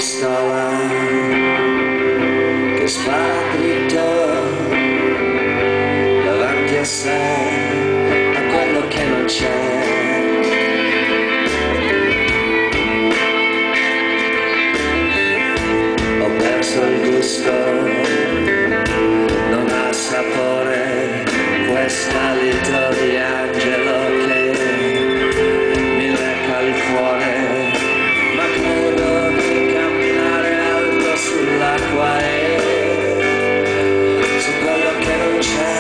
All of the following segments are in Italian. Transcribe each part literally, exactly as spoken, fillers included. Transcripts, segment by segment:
pistola che spara dritto davanti a sé, a quello che non c'è. Ho perso il gusto, non ha sapore quest'alito di angelo che mi lecca il cuore, ma credo di camminare alto sull'acqua e su quello che non c'è.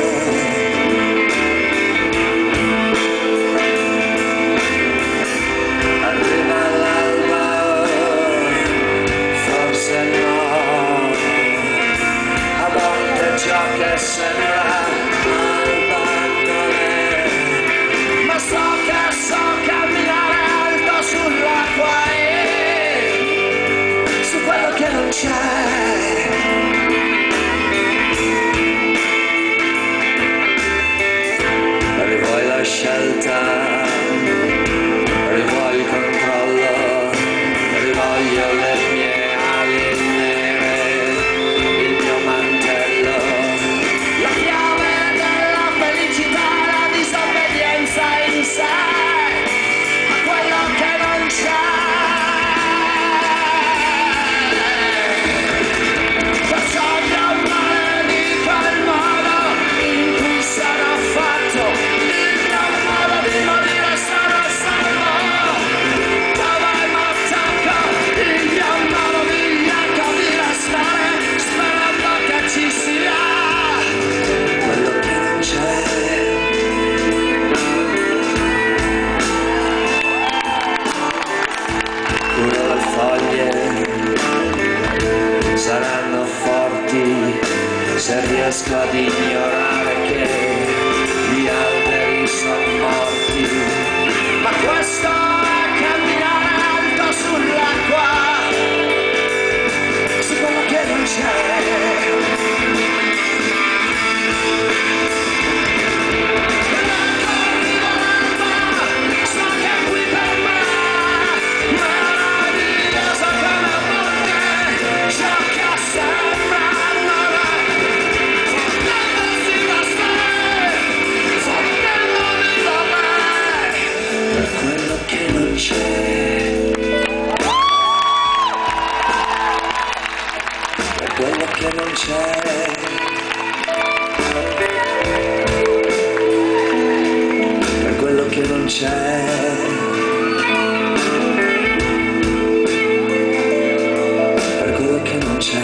Arriva l'alba, forse no, a volte ciò che sembra alba non è, ma so che so camminare alto sull'acqua e su quello che non c'è. Rivuoi la scelta, rivuoi il controllo, rivoglio le mie ali nere, il mio mantello, la chiave della felicità, la disobbedienza in sé, a quello che non c'è. Perciò io maledico il modo in cui sarò fatto, il mio modo di morire sarà salvo, dove mi attacco, il mio modo vigliacco di restare, sperando che ci sia quello che non c'è. Curo le foglie, saranno forti se riesco ad ignorare che gli alberi sono morti, ma questo è camminare alto sull'acqua, su quello che non c'è. So che qui per me meraviglioso come a volte ciò che sembra non è, fondendosi da sé, fondendomi da me, per quello che non c'è, per quello che non c'è, per quello che non c'è, per quello che non c'è.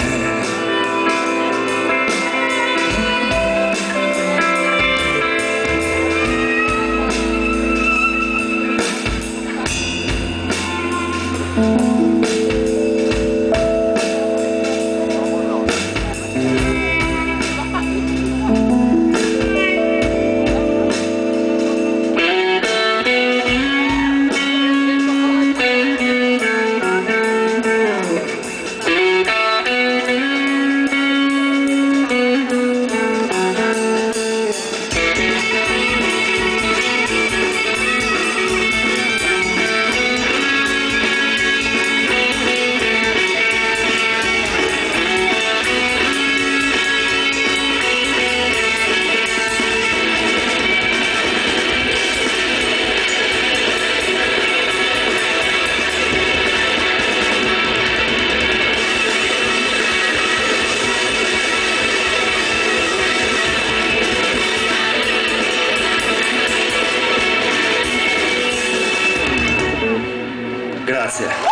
Grazie.